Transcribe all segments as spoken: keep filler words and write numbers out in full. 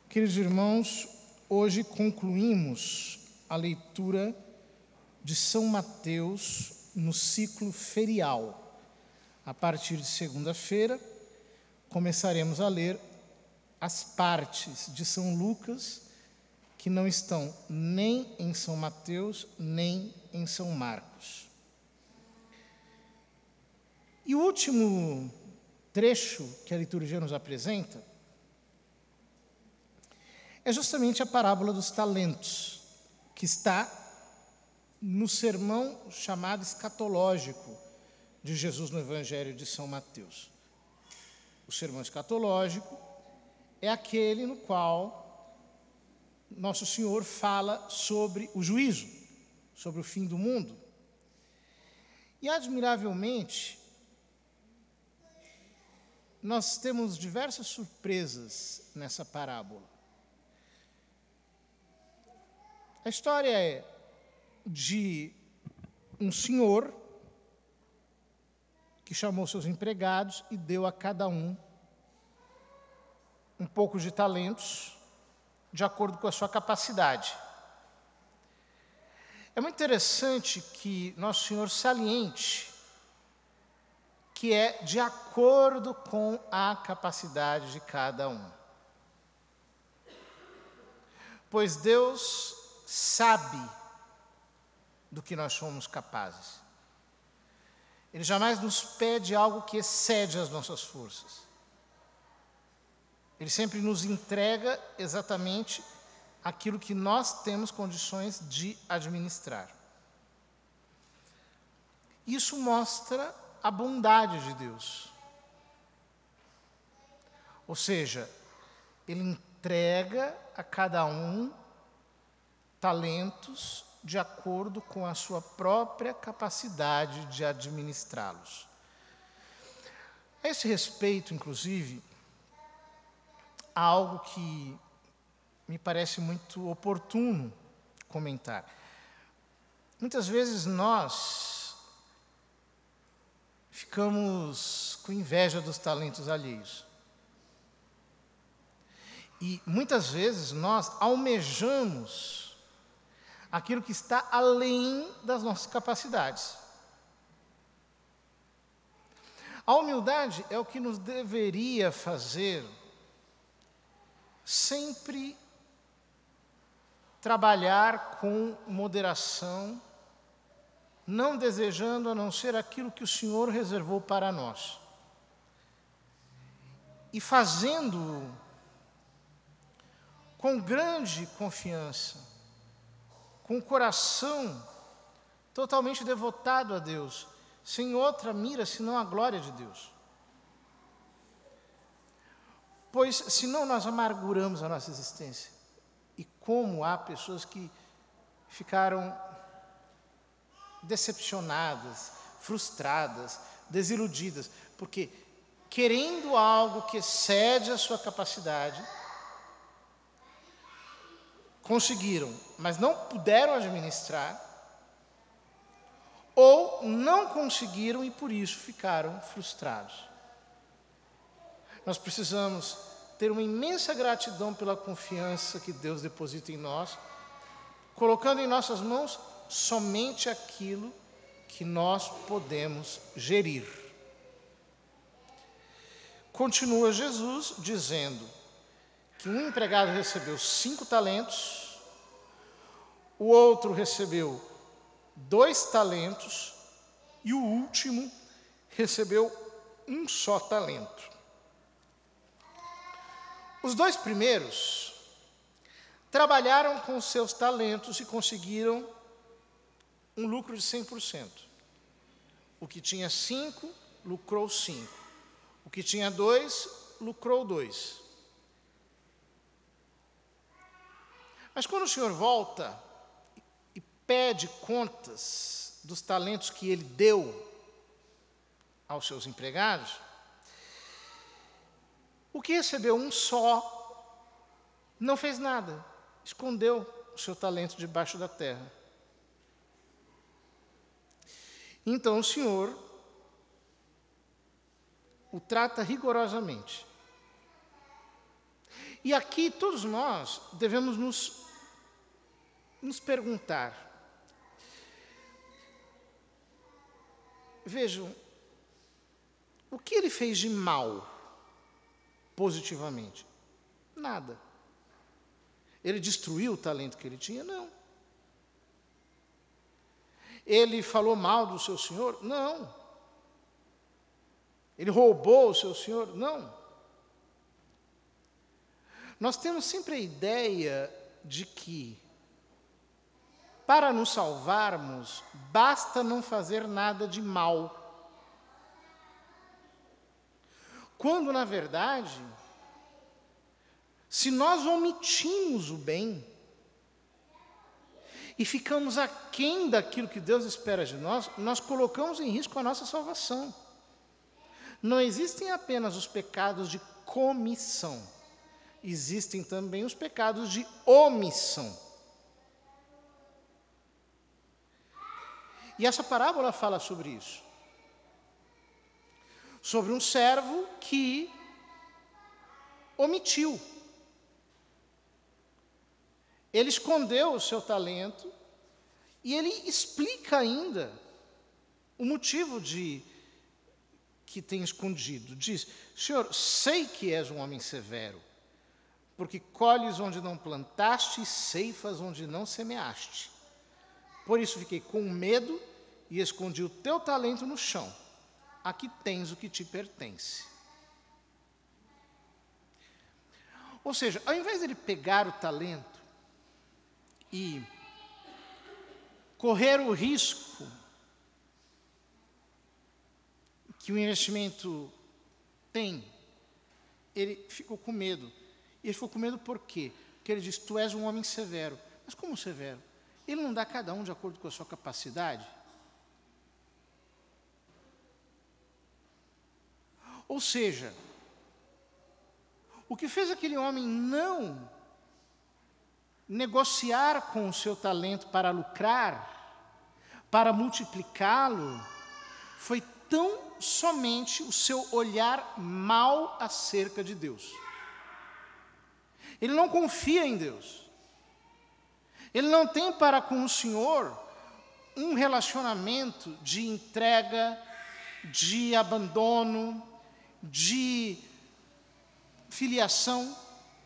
Queridos irmãos, hoje concluímos a leitura de São Mateus no ciclo ferial. A partir de segunda-feira, começaremos a ler as partes de São Lucas que não estão nem em São Mateus, nem em São Marcos. E o último trecho que a liturgia nos apresenta é justamente a parábola dos talentos, que está no sermão chamado escatológico de Jesus no Evangelho de São Mateus. O sermão escatológico é aquele no qual Nosso Senhor fala sobre o juízo, sobre o fim do mundo. E, admiravelmente, nós temos diversas surpresas nessa parábola. A história é de um senhor que chamou seus empregados e deu a cada um um pouco de talentos, de acordo com a sua capacidade. É muito interessante que Nosso Senhor saliente que é de acordo com a capacidade de cada um. Pois Deus sabe do que nós somos capazes. Ele jamais nos pede algo que excede as nossas forças. Ele sempre nos entrega exatamente aquilo que nós temos condições de administrar. Isso mostra a bondade de Deus. Ou seja, Ele entrega a cada um talentos de acordo com a sua própria capacidade de administrá-los. A esse respeito, inclusive, há algo que me parece muito oportuno comentar. Muitas vezes nós ficamos com inveja dos talentos alheios. E muitas vezes nós almejamos aquilo que está além das nossas capacidades. A humildade é o que nos deveria fazer sempre trabalhar com moderação, não desejando a não ser aquilo que o Senhor reservou para nós. E fazendo com grande confiança, com o coração totalmente devotado a Deus, sem outra mira senão a glória de Deus. Pois senão nós amarguramos a nossa existência. E como há pessoas que ficaram decepcionadas, frustradas, desiludidas, porque querendo algo que excede a sua capacidade, conseguiram, mas não puderam administrar, ou não conseguiram e por isso ficaram frustrados. Nós precisamos ter uma imensa gratidão pela confiança que Deus deposita em nós, colocando em nossas mãos somente aquilo que nós podemos gerir. Continua Jesus dizendo que um empregado recebeu cinco talentos, o outro recebeu dois talentos e o último recebeu um só talento. Os dois primeiros trabalharam com seus talentos e conseguiram um lucro de cem por cento. O que tinha cinco, lucrou cinco. O que tinha dois, lucrou dois. Mas quando o Senhor volta e pede contas dos talentos que Ele deu aos seus empregados, o que recebeu um só não fez nada, escondeu o seu talento debaixo da terra. Então o Senhor o trata rigorosamente. E aqui todos nós devemos nos, nos perguntar. Vejam, o que ele fez de mal, positivamente? Nada. Ele destruiu o talento que ele tinha? Não. Ele falou mal do seu senhor? Não. Ele roubou o seu senhor? Não. Nós temos sempre a ideia de que, para nos salvarmos, basta não fazer nada de mal. Quando, na verdade, se nós omitimos o bem e ficamos aquém daquilo que Deus espera de nós, nós colocamos em risco a nossa salvação. Não existem apenas os pecados de comissão, existem também os pecados de omissão. E essa parábola fala sobre isso. Sobre um servo que omitiu. Ele escondeu o seu talento e ele explica ainda o motivo de que tem escondido. Diz: Senhor, sei que és um homem severo, porque colhes onde não plantaste e ceifas onde não semeaste. Por isso fiquei com medo e escondi o teu talento no chão. Aqui tens o que te pertence. Ou seja, ao invés de ele pegar o talento e correr o risco que o investimento tem, ele ficou com medo. E ele ficou com medo por quê? Porque ele diz: tu és um homem severo. Mas como severo? Ele não dá a cada um de acordo com a sua capacidade? Ou seja, o que fez aquele homem não negociar com o seu talento para lucrar, para multiplicá-lo, foi tão somente o seu olhar mau acerca de Deus. Ele não confia em Deus. Ele não tem para com o Senhor um relacionamento de entrega, de abandono, de filiação.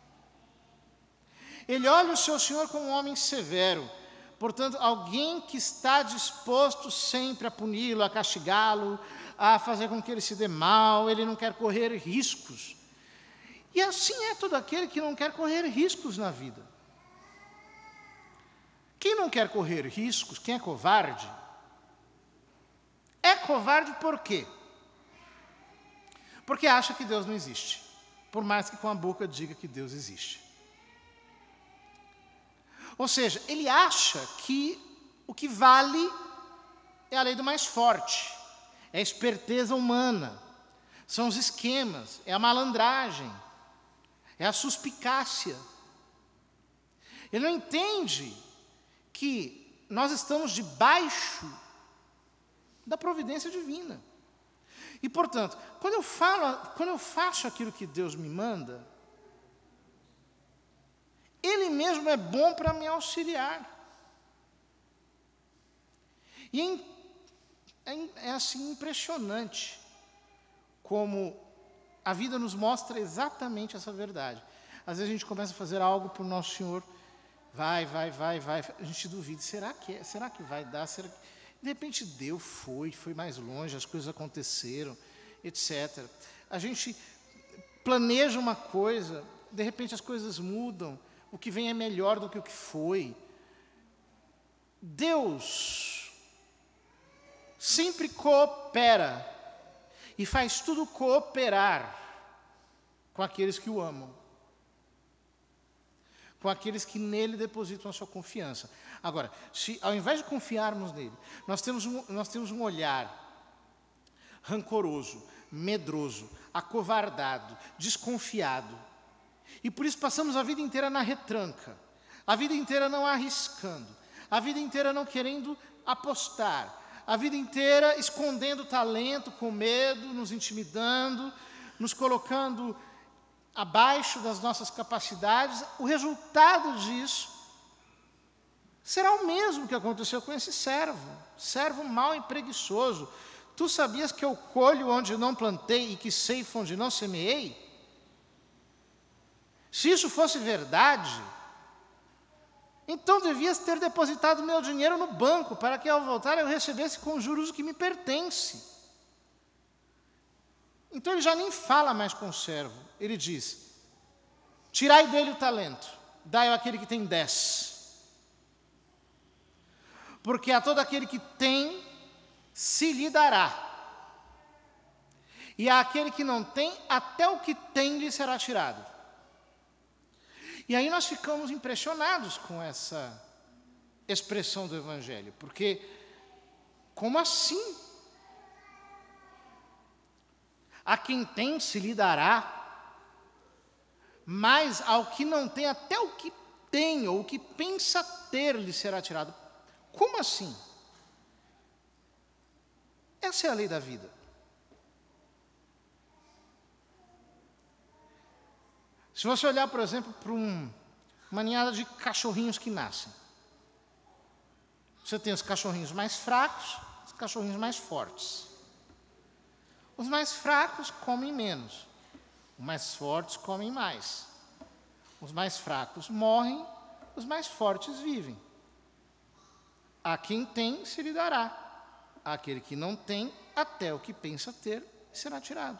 Ele olha o seu Senhor como um homem severo, portanto, alguém que está disposto sempre a puni-lo, a castigá-lo, a fazer com que ele se dê mal, ele não quer correr riscos. E assim é todo aquele que não quer correr riscos na vida. Quem não quer correr riscos, quem é covarde, é covarde por quê? Porque acha que Deus não existe, por mais que com a boca diga que Deus existe. Ou seja, ele acha que o que vale é a lei do mais forte, é a esperteza humana, são os esquemas, é a malandragem, é a suspicácia. Ele não entende que nós estamos debaixo da providência divina. E, portanto, quando eu falo, quando eu faço aquilo que Deus me manda, Ele mesmo é bom para me auxiliar. E é, é, é assim impressionante como a vida nos mostra exatamente essa verdade. Às vezes a gente começa a fazer algo para o nosso Senhor, vai, vai, vai, vai, a gente duvida, será que, é, será que vai dar? Será que... De repente deu, foi, foi mais longe, as coisas aconteceram, etcétera. A gente planeja uma coisa, de repente as coisas mudam, o que vem é melhor do que o que foi. Deus sempre coopera e faz tudo cooperar com aqueles que o amam, com aqueles que nele depositam a sua confiança. Agora, se ao invés de confiarmos nele, nós temos um, nós temos um olhar rancoroso, medroso, acovardado, desconfiado, e por isso passamos a vida inteira na retranca, a vida inteira não arriscando, a vida inteira não querendo apostar, a vida inteira escondendo talento, com medo, nos intimidando, nos colocando abaixo das nossas capacidades, o resultado disso será o mesmo que aconteceu com esse servo, servo mau e preguiçoso. Tu sabias que eu colho onde não plantei e que ceifo onde não semeei? Se isso fosse verdade, então devias ter depositado meu dinheiro no banco, para que ao voltar eu recebesse com juros o que me pertence. Então ele já nem fala mais com o servo. Ele diz: tirai dele o talento, dai-o àquele que tem dez. Porque a todo aquele que tem, se lhe dará. E àquele que não tem, até o que tem lhe será tirado. E aí nós ficamos impressionados com essa expressão do Evangelho, porque como assim? A quem tem se lhe dará, mas ao que não tem, até o que tem ou o que pensa ter lhe será tirado. Como assim? Essa é a lei da vida. Se você olhar, por exemplo, para um, uma ninhada de cachorrinhos que nascem, você tem os cachorrinhos mais fracos, os cachorrinhos mais fortes. Os mais fracos comem menos, os mais fortes comem mais. Os mais fracos morrem, os mais fortes vivem. A quem tem se lhe dará, àquele que não tem, até o que pensa ter será tirado.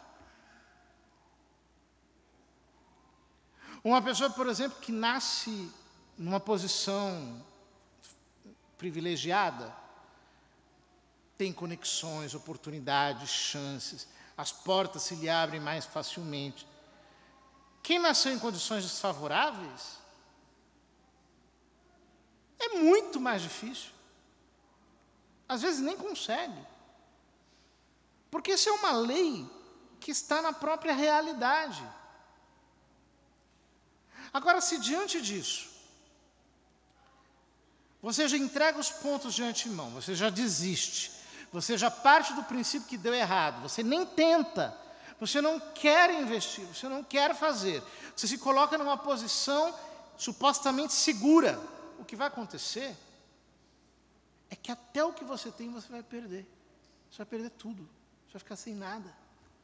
Uma pessoa, por exemplo, que nasce numa posição privilegiada, tem conexões, oportunidades, chances, as portas se lhe abrem mais facilmente. Quem nasceu em condições desfavoráveis, é muito mais difícil. Às vezes nem consegue. Porque isso é uma lei que está na própria realidade. Agora, se diante disso, você já entrega os pontos de antemão, você já desiste, você já parte do princípio que deu errado, você nem tenta, você não quer investir, você não quer fazer, você se coloca numa posição supostamente segura, o que vai acontecer é que até o que você tem você vai perder, você vai perder tudo, você vai ficar sem nada.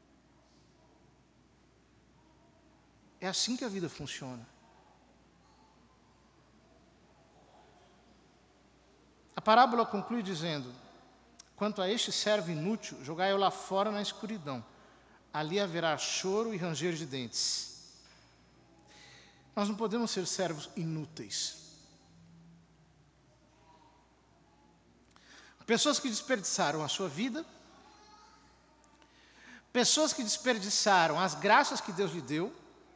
É assim que a vida funciona. A parábola conclui dizendo: quanto a este servo inútil, jogai-o lá fora na escuridão. Ali haverá choro e ranger de dentes. Nós não podemos ser servos inúteis. Pessoas que desperdiçaram a sua vida, pessoas que desperdiçaram as graças que Deus lhe deu,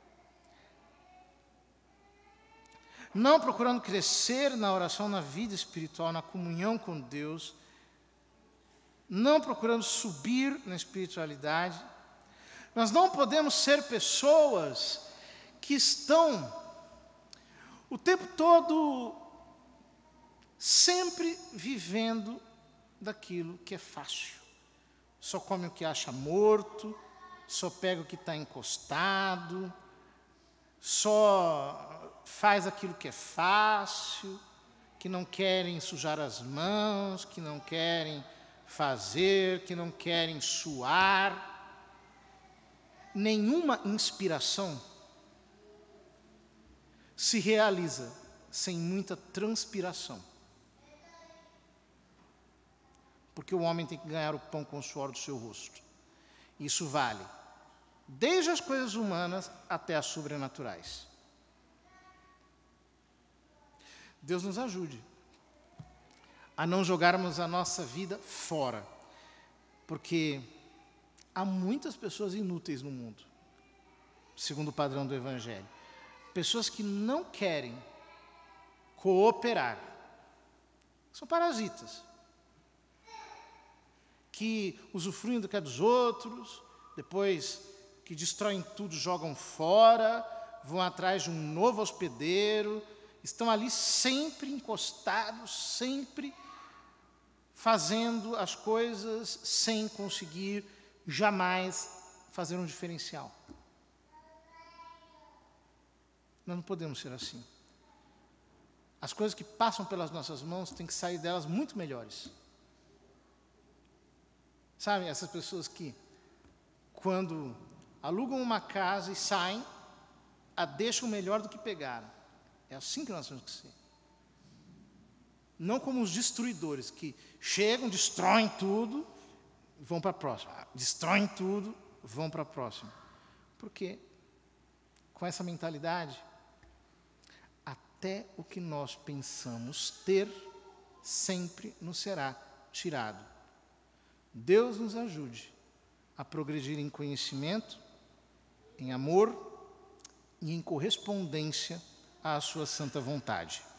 não procurando crescer na oração, na vida espiritual, na comunhão com Deus, não procurando subir na espiritualidade. Nós não podemos ser pessoas que estão o tempo todo sempre vivendo daquilo que é fácil. Só come o que acha morto, só pega o que está encostado, só faz aquilo que é fácil, que não querem sujar as mãos, que não querem fazer, que não querem suar. Nenhuma inspiração se realiza sem muita transpiração. Porque o homem tem que ganhar o pão com o suor do seu rosto. Isso vale desde as coisas humanas até as sobrenaturais. Deus nos ajude a não jogarmos a nossa vida fora, porque há muitas pessoas inúteis no mundo, segundo o padrão do Evangelho. Pessoas que não querem cooperar, são parasitas, que usufruem do que é dos outros, depois que destroem tudo, jogam fora, vão atrás de um novo hospedeiro, estão ali sempre encostados, sempre fazendo as coisas sem conseguir jamais fazer um diferencial. Nós não podemos ser assim. As coisas que passam pelas nossas mãos, tem que sair delas muito melhores. Sabe, essas pessoas que, quando alugam uma casa e saem, a deixam melhor do que pegaram. É assim que nós temos que ser. Não como os destruidores, que chegam, destroem tudo, vão para a próxima. Destroem tudo, vão para a próxima. Porque, com essa mentalidade, até o que nós pensamos ter, sempre nos será tirado. Deus nos ajude a progredir em conhecimento, em amor e em correspondência à sua santa vontade.